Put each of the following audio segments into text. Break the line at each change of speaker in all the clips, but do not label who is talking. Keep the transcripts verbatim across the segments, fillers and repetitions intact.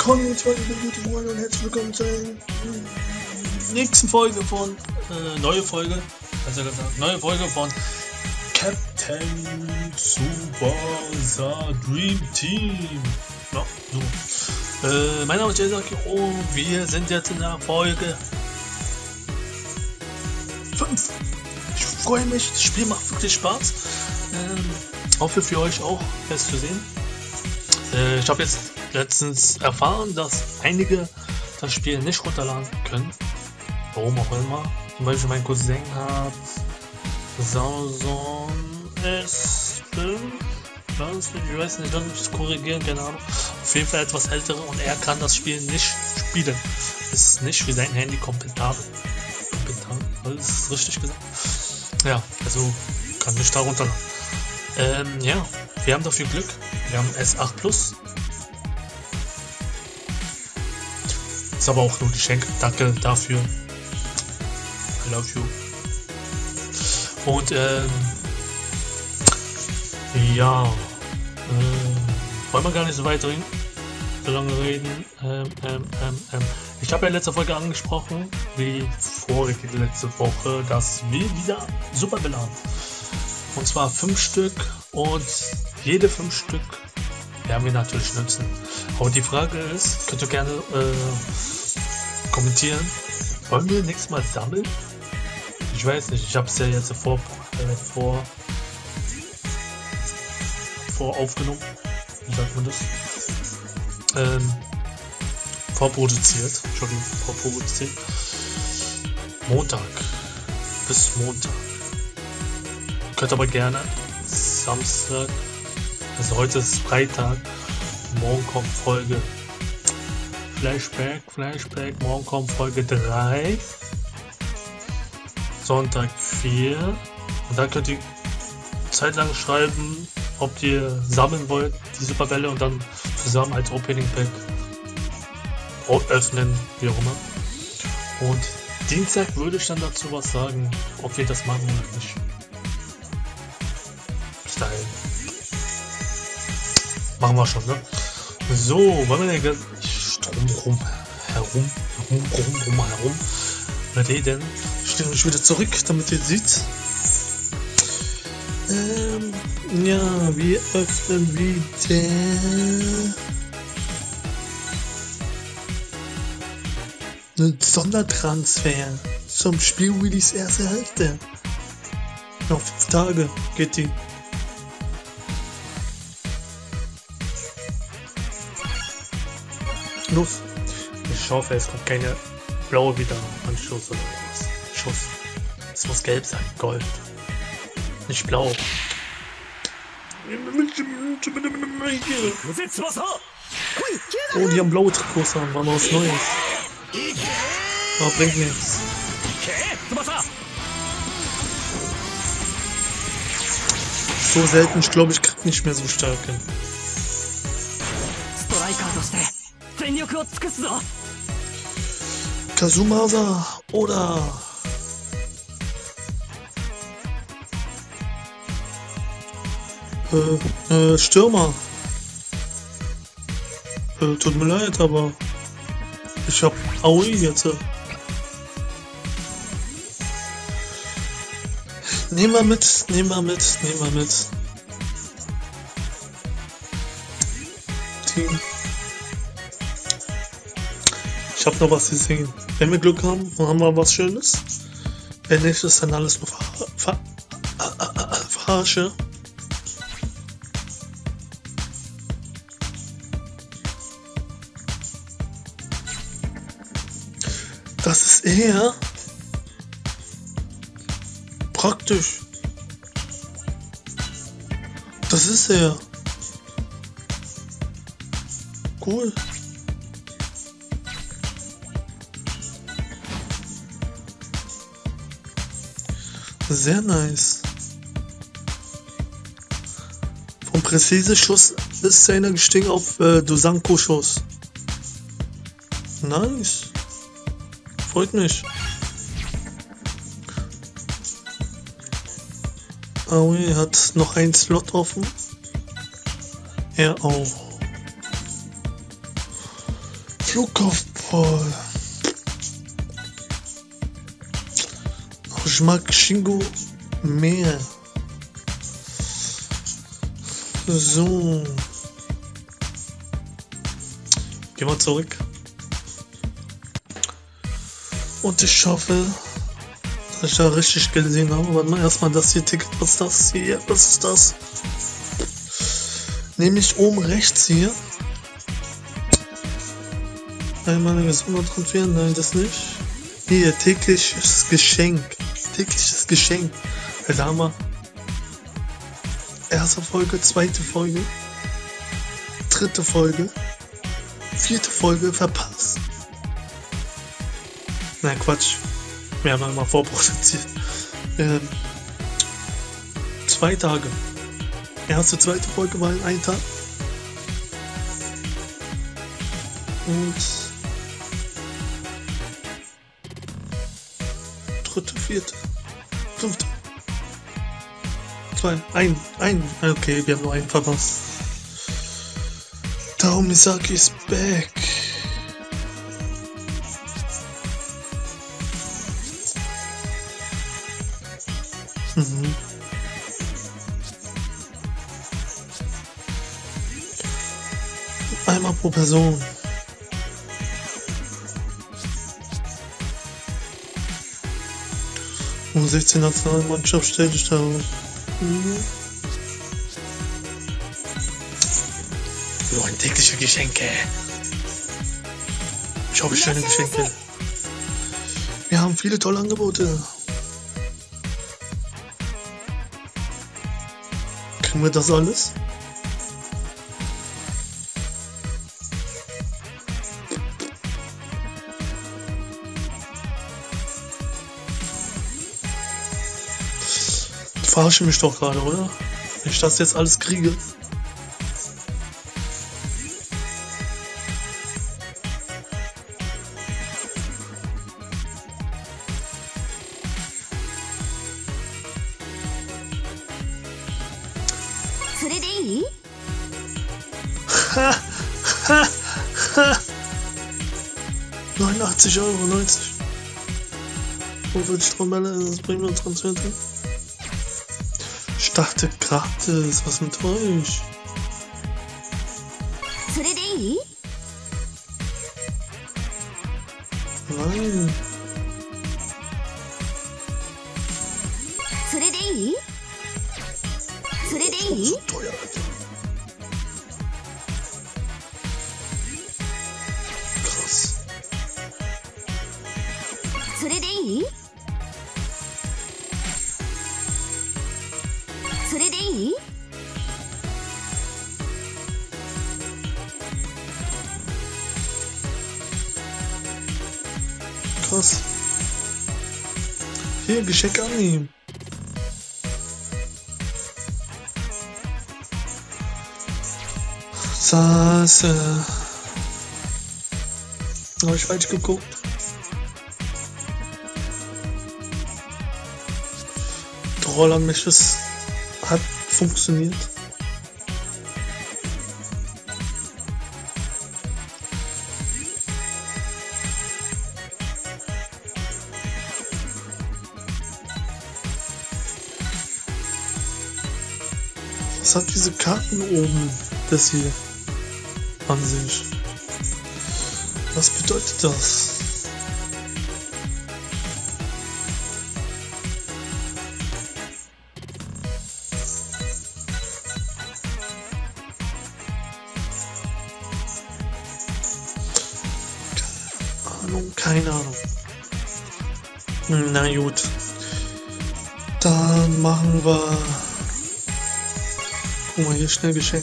Konnichiwa, gute Freunde und herzlich willkommen zur nächsten Folge von, äh, neue Folge, besser gesagt, neue Folge von Captain Tsubasa Dream Team. Ja, so. Äh, mein Name ist Jayzaki und wir sind jetzt in der Folge fünf. Ich freue mich, das Spiel macht wirklich Spaß. Ähm, hoffe für euch auch, es zu sehen. Äh, ich habe jetzt letztens erfahren, dass einige das Spiel nicht runterladen können. Warum auch immer. Zum Beispiel mein Cousin hat Samsung S fünf. Ich weiß nicht, dann muss ich korrigieren, keine Ahnung. Auf jeden Fall etwas ältere und er kann das Spiel nicht spielen. Es ist nicht für sein Handy kompatibel. Kompatibel, das ist richtig gesagt. Ja, also kann nicht da runterladen. Ähm, ja, wir haben dafür Glück. Wir haben S acht Plus. Ist aber auch nur Geschenk. Danke dafür. I love you. Und ähm, ja, äh, wollen wir gar nicht so weit reden, so lange reden. Ähm, ähm, ähm, ähm. Ich habe ja letzte Folge angesprochen, wie vorige letzte Woche, dass wir wieder Superbälle haben. Und zwar fünf Stück und jede fünf Stück werden wir natürlich nutzen. Aber die Frage ist, könnt ihr gerne äh, kommentieren, wollen wir nächstes Mal sammeln? Ich weiß nicht, ich habe es ja jetzt vor, äh, vor, vor aufgenommen, wie sagt man das? Ähm, vorproduziert, Entschuldigung, vorproduziert. Montag, bis Montag. Ihr könnt aber gerne Samstag, also heute ist Freitag, morgen kommt Folge Flashback, Flashback, morgen kommt Folge drei, Sonntag vier und dann könnt ihr zeitlang schreiben, ob ihr sammeln wollt, die Superbälle und dann zusammen als Opening Pack öffnen, wie auch immer. Und Dienstag würde ich dann dazu was sagen, ob wir das machen oder nicht. Bis dahin. Machen wir schon, ne? So, wollen wir denn drum rum, herum, herum, rum, rum, herum reden. Stellen wir wieder zurück, damit ihr seht. Ähm, ja, wir öffnen wieder einen Sondertransfer zum Spiel-Release erste Hälfte. Noch fünf Tage geht die. Los. Ich hoffe, es kommt keine blaue wieder an Schuss oder was. Schuss. Es muss gelb sein, Gold. Nicht blau. Oh, die haben blaue Trikots an, war noch was Neues. Aber bringt nichts. So selten, ich glaube, ich krieg nicht mehr so stark hin. Kazumasa oder äh, äh, Stürmer. Äh, tut mir leid, aber ich hab Aoi jetzt. Nehmen wir mit, nehmen wir mit, nehmen wir mit. Team. Ich hab noch was gesehen. Wenn wir Glück haben, dann haben wir was Schönes. Wenn nicht, ist dann alles nur Ver Ver Verarsche. Das ist eher praktisch. Das ist er. Cool. Sehr nice. Vom Präzise-Schuss ist einer gestiegen auf äh, Dosanko-Schuss. Nice. Freut mich. Aoi hat noch einen Slot offen. Er auch.
Flugkopfball. Oh, ich mag Shingo mehr. So. Gehen wir zurück. Und ich hoffe, dass ich da richtig gesehen habe. Warte mal, erstmal das hier Ticket. Was ist das hier? Was ist das? Nämlich oben rechts hier. Einmal Gesundheitskontrolle. Nein, das nicht. Hier, tägliches Geschenk. Tägliches Geschenk. Da haben wir erste Folge, zweite Folge, dritte Folge, vierte Folge verpasst. Nein, Quatsch. Wir haben einmal vorproduziert. Ähm, zwei Tage. Erste, zweite Folge war in einem Tag. Und dritte, vierte, fünfte. Zwei, ein, ein. Okay, wir haben nur einen verpasst. Tao Misaki ist back. Mhm. Einmal pro Person. Um sechzehn Nationalmannschaft stellt sich da. Mhm. So ein tägliche Geschenke. Ich hoffe, schöne Geschenke. Wir haben viele tolle Angebote. Kriegen wir das alles? Ich verarsche mich doch gerade, oder? Wenn ich das jetzt alles kriege. neunundachtzig Euro neunzig. fünfundvierzig Trommelle, das bringt uns Transfer drin. Ich dachte gratis, was mit euch? Nein. Oh, so teuer, Alter. Krass. Krass. Hier, Geschenk annehmen. Das, äh... habe ich falsch geguckt. Rollermisches hat funktioniert. Was hat diese Karten oben? Das hier an sich. Was bedeutet das? Keine Ahnung. Na gut. Dann machen wir. Guck mal, hier schnell Geschenk.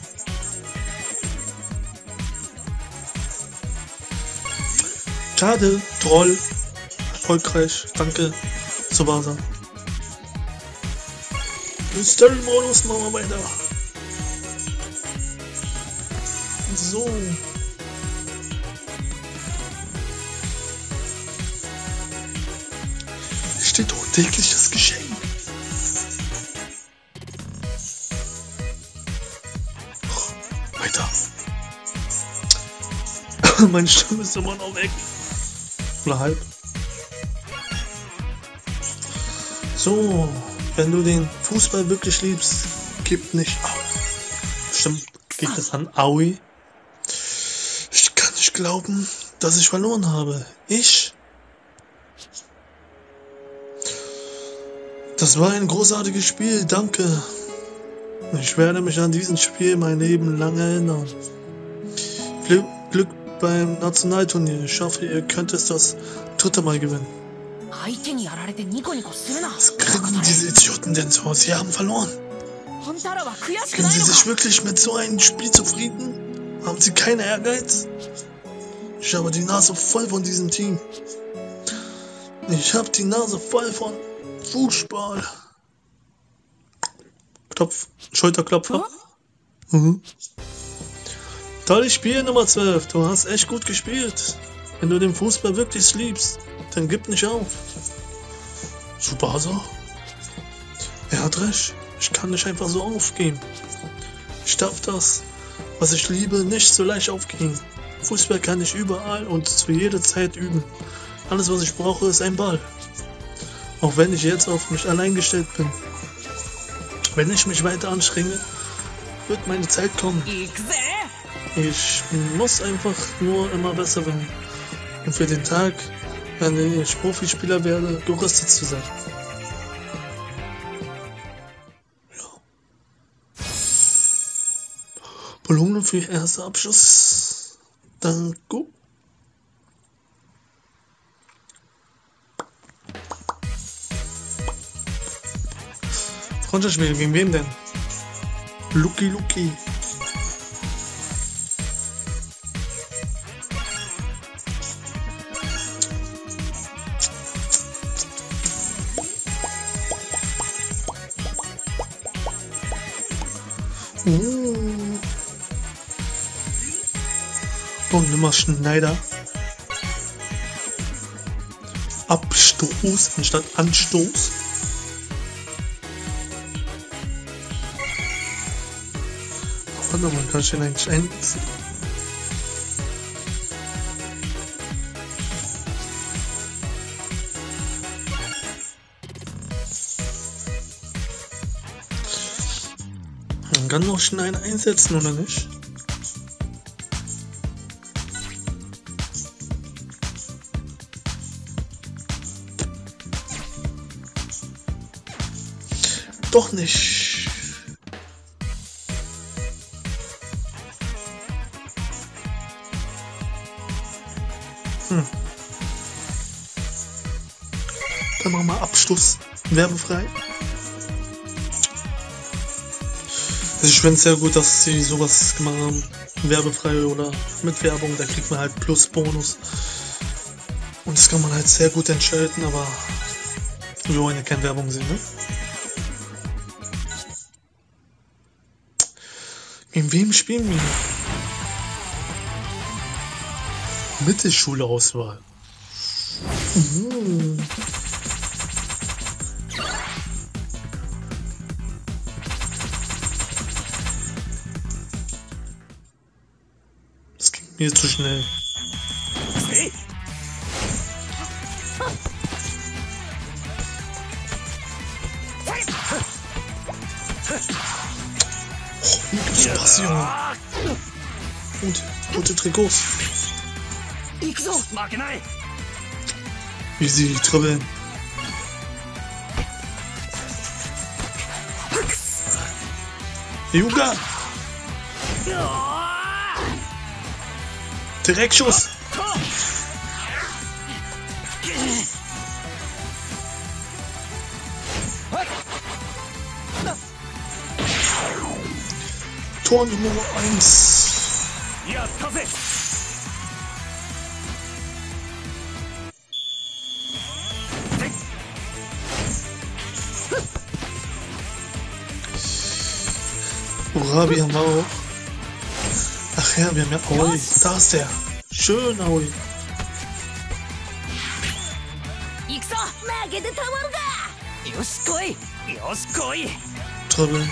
Schade, Troll. Erfolgreich. Danke. Tsubasa. Im Story-Modus machen wir weiter. So. Steht doch tägliches Geschenk. Oh, weiter. Meine Stimme ist immer noch weg. Oder halb. So, wenn du den Fußball wirklich liebst, gib nicht auf. Stimmt, geht das an Aoi? Ich kann nicht glauben, dass ich verloren habe. Ich? Das war ein großartiges Spiel, danke. Ich werde mich an dieses Spiel mein Leben lang erinnern. Glück, Glück beim Nationalturnier. Ich hoffe, ihr könnt es das dritte Mal gewinnen. Was kriegen diese Idioten denn so? Sie haben verloren. Können Sie sich wirklich mit so einem Spiel zufrieden? Haben Sie keinen Ehrgeiz? Ich habe die Nase voll von diesem Team. Ich habe die Nase voll von Fußball. Klopf, Schulterklopfer. Mhm. Tolles Spiel, Nummer zwölf. Du hast echt gut gespielt. Wenn du den Fußball wirklich liebst, dann gib nicht auf. Tsubasa? Er hat recht. Ich kann nicht einfach so aufgeben. Ich darf das, was ich liebe, nicht so leicht aufgeben. Fußball kann ich überall und zu jeder Zeit üben. Alles, was ich brauche, ist ein Ball. Auch wenn ich jetzt auf mich allein gestellt bin. Wenn ich mich weiter anstrenge, wird meine Zeit kommen. Ich muss einfach nur immer besser werden. Und für den Tag, wenn ich Profispieler werde, gerüstet zu sein. Ja. Belohnung für den ersten Abschluss. Danke. Freundschaftsspiel, gegen wen denn? Lucky Lucky. Uh. Oh, nimm mal Schneider. Abstoß anstatt Anstoß. Warte mal, kann ich den eigentlich einsetzen? Man kann noch Schneider einsetzen, oder nicht? Doch nicht. Hm. Dann machen wir Abschluss. Werbefrei. Also ich finde es sehr gut, dass sie sowas gemacht haben. Werbefrei oder mit Werbung. Da kriegt man halt Plus-Bonus. Und das kann man halt sehr gut entscheiden, aber wir wollen ja keine Werbung sehen, ne? In wem spielen wir? Mittelschule-Auswahl. Mhm. Das ging mir zu schnell. Passion. Und rote Trikots. Wie sie dribbeln. Yuga. Direktschuss. Tor Nummer eins. Urabi haben wir auch. Ach ja, wir haben ja Aoi. Da ist der. Schön, Aoi. Dribbeln.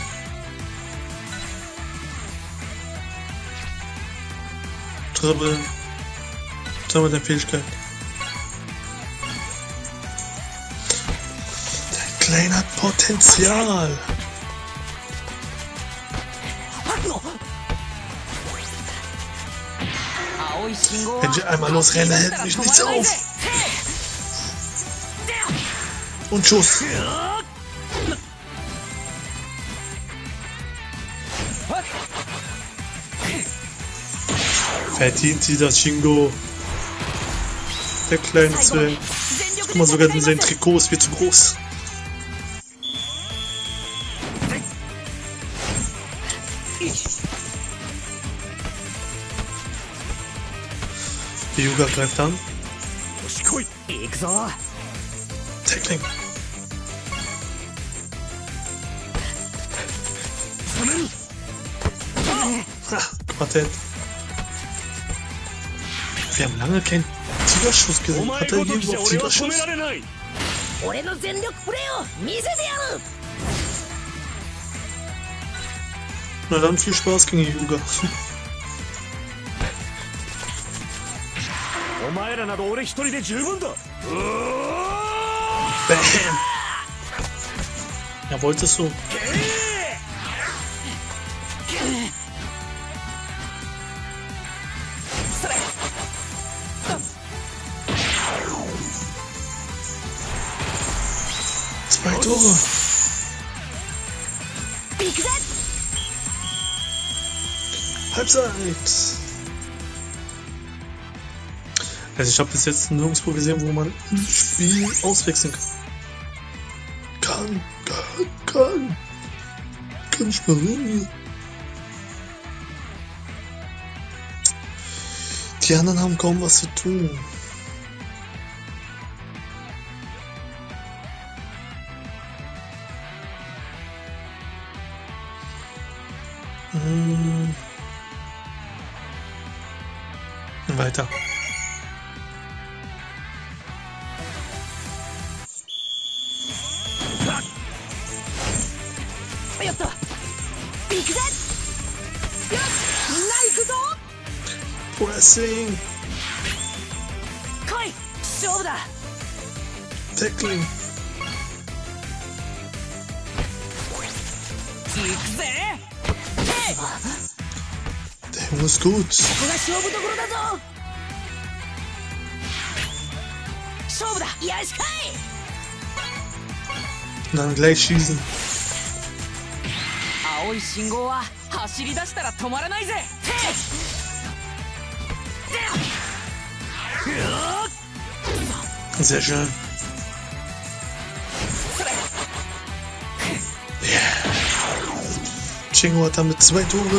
Dribbeln. klar mit der Fähigkeit. Der Kleine hat Potenzial. Wenn ich einmal losrenne, hält mich nichts auf. Und Schuss. Verdient sie das, Shingo. Der kleine Zwerg. Guck mal, sogar sein Trikot ist viel zu groß. Hyuga greift an. Tackling. Ha, Quartett. Wir haben lange keinen Tigerschuss gesehen. Hat er hier überhaupt Tigerschuss? Na dann viel Spaß gegen Hyuga. Bam! Ja, wolltest du? Zwei Tore. Halbzeit. Also ich habe bis jetzt nirgendwo gesehen, wo man ein Spiel auswechseln kann. Kann, kann, kann. Kann ich mal reden. Die anderen haben kaum was zu tun. Hm. Weiter. Pressing. Tackling. Der Junge ist gut. Und dann gleich schießen. Sehr schön. Yeah. Shingo hat damit zwei Tore.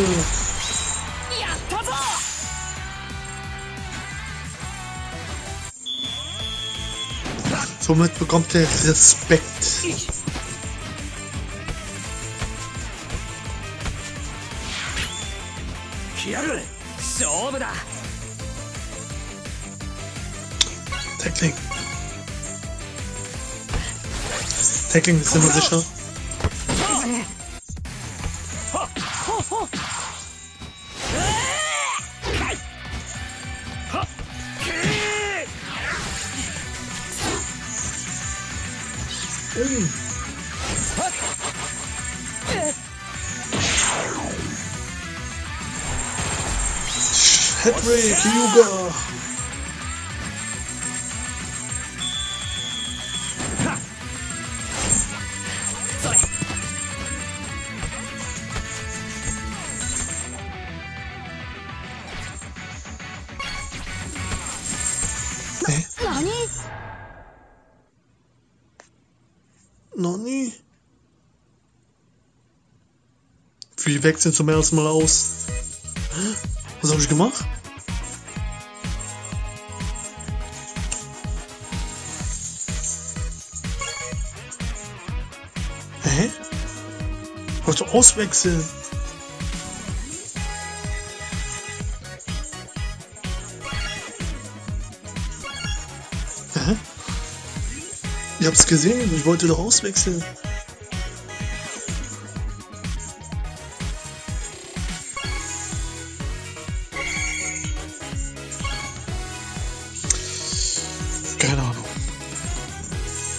Somit bekommt er Respekt. Tackling. Tackling ist immer sicher. Mm. Headbreak, Hyuga. Nani? Wir wechseln zum ersten Mal aus. Was habe ich gemacht? Hä? Wolltest du auswechseln? Hä? Ich hab's gesehen, ich wollte doch auswechseln.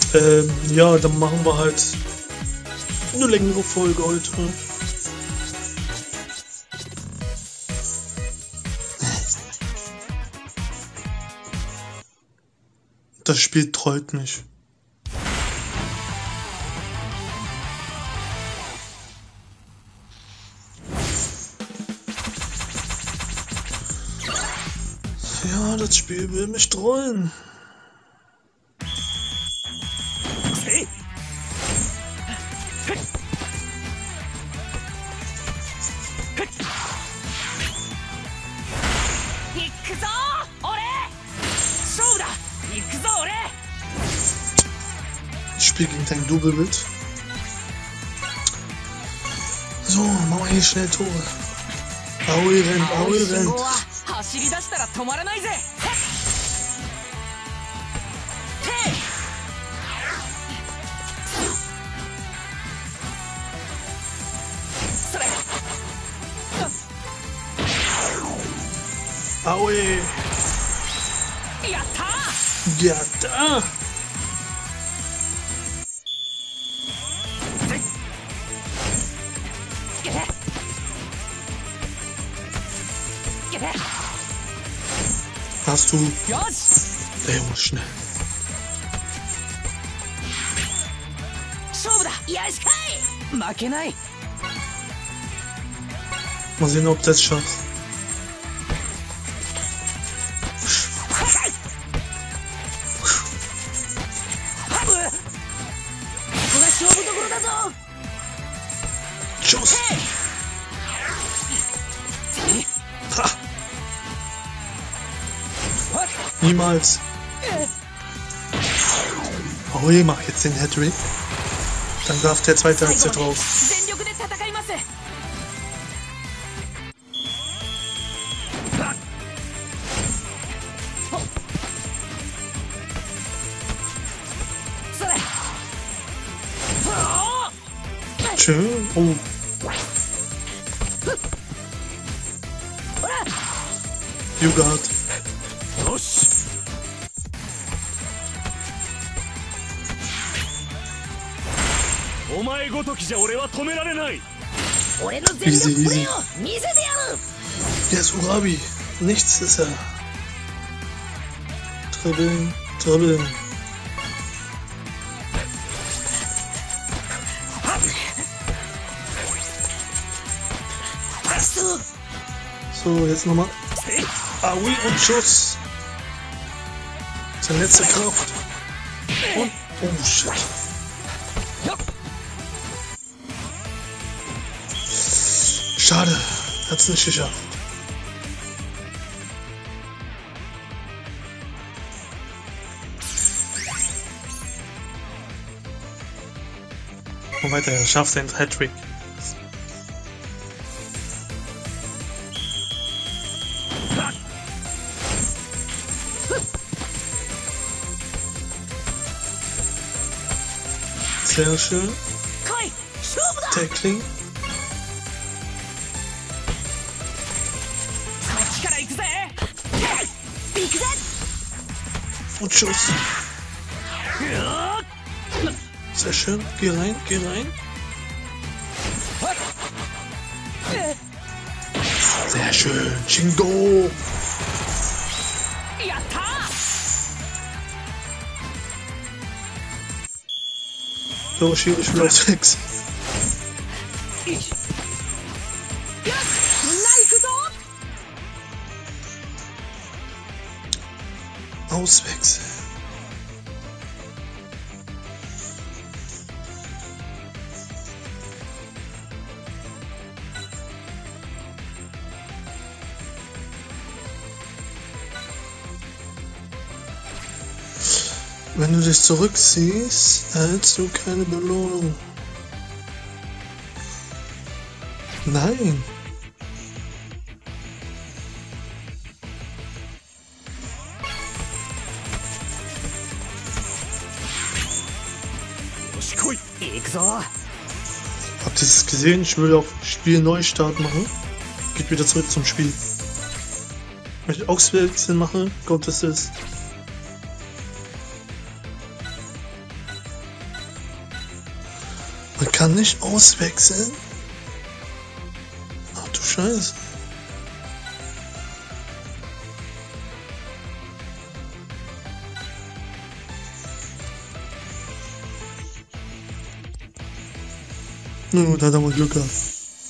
Ähm, ja, dann machen wir halt eine längere Folge heute. Das Spiel trollt mich. Ja, das Spiel will mich trollen. Ich spiele gegen dein Double-Bild. So, machen wir hier schnell Tore. Aoi rennt, Aoi rennt. Aoi. Ja, da. Hast du? Der Junge ist schnell. Mal sehen, ob das schafft. Schuss! Ha. Niemals! Oh, ich mach jetzt den Hattrick. Dann darf der zweite Aktie drauf. Schön. Oh. You got. Easy, easy. Yes, Urabi. Nichts ist er. Dribbeln, dribbeln. So, jetzt nochmal. Aui und Schuss. Seine letzte Kraft. Und. Oh shit. Schade. Hat's nicht geschafft. Und weiter, er schafft seinen Hattrick. Sehr schön. Tackling. Und Schuss. Sehr schön. Geh rein, geh rein. Sehr schön. Shingo. Los, hier, ich will auf sechs. Auswechseln. Wenn du dich zurückziehst, erhältst du keine Belohnung. Nein. Habt ihr es gesehen? Ich will auf Spiel Neustart machen. Geht wieder zurück zum Spiel. Wenn ich Auswechseln mache, kommt es ist. Man kann nicht auswechseln? Ach du Scheiße. Na gut, hat er mal Glück gehabt.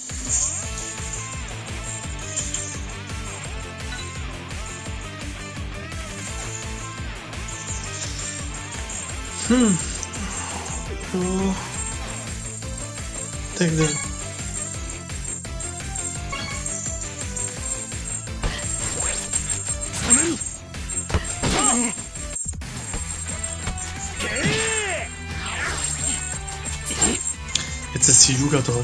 Hm. Ja. Denk, denk. Jetzt ist die Yuga dran.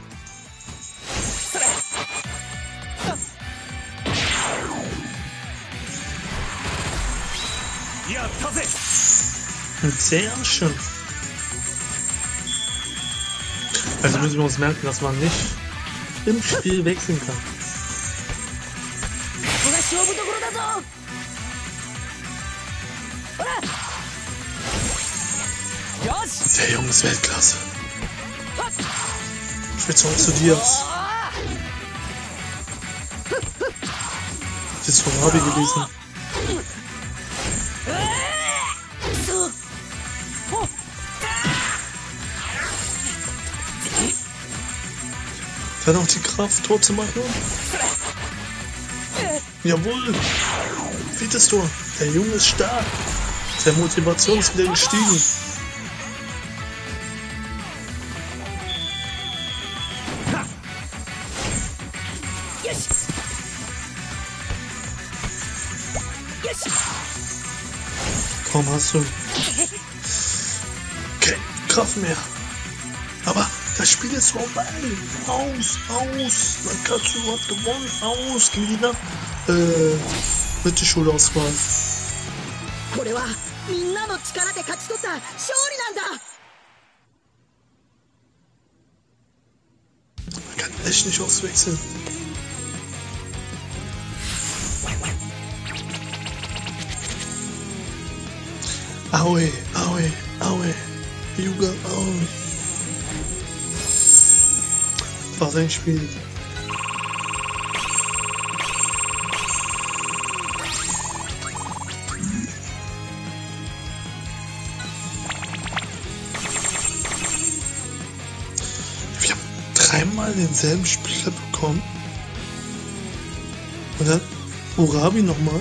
Sehr schön. Also müssen wir uns merken, dass man nicht im Spiel wechseln kann. Der Junge ist Weltklasse. Spitze auch zu Diaz. Das ist von Rabi gewesen. Der hat auch die Kraft, Tor zu machen. Jawohl. Viertes Tor. Der Junge ist stark. Seine Motivation ist wieder gestiegen. Komm, hast du. Keine Kraft mehr. Aber das Spiel ist vorbei. Aus, aus. Nankatsu hat gewonnen. Aus gegen die Nach äh, Mittelschulauswahl. Man kann echt nicht auswechseln. Aue, aue, aue. Yuga, aue. War sein Spiel. Wir haben dreimal denselben Spieler bekommen. Und dann Urabi nochmal.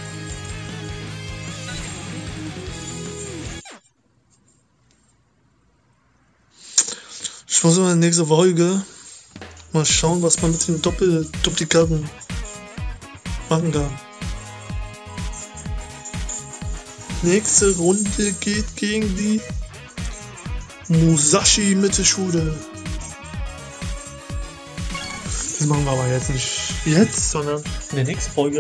Ich muss in der nächsten Folge mal schauen, was man mit den Doppel-Duplikaten machen kann. Nächste Runde geht gegen die Musashi Mittelschule. Das machen wir aber jetzt nicht jetzt, sondern in der nächsten Folge.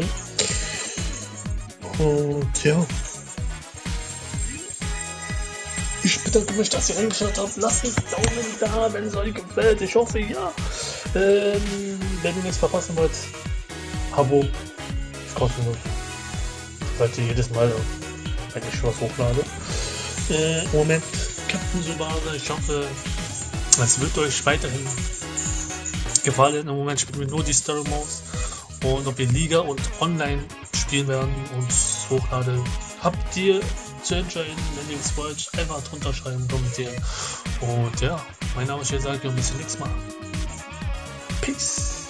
Und ja. Ich bedanke mich, dass ihr eingeschaltet habt. Lasst einen Daumen da, wenn es euch gefällt. Ich hoffe, ja. Ähm, wenn ihr nichts verpassen wollt, Abo ist kostenlos. Falls ihr jedes Mal, wenn ich was hochlade. Äh, Im Moment, Captain Subasa. Ich hoffe, es wird euch weiterhin gefallen. Im Moment spielen wir nur die Story Modes. Und ob wir Liga und Online spielen werden und hochladen, habt ihr zu entscheiden. Wenn ihr es wollt, einfach drunter schreiben, kommentieren. Und ja, mein Name ist Jezaki und bis zum nächsten Mal. Peace.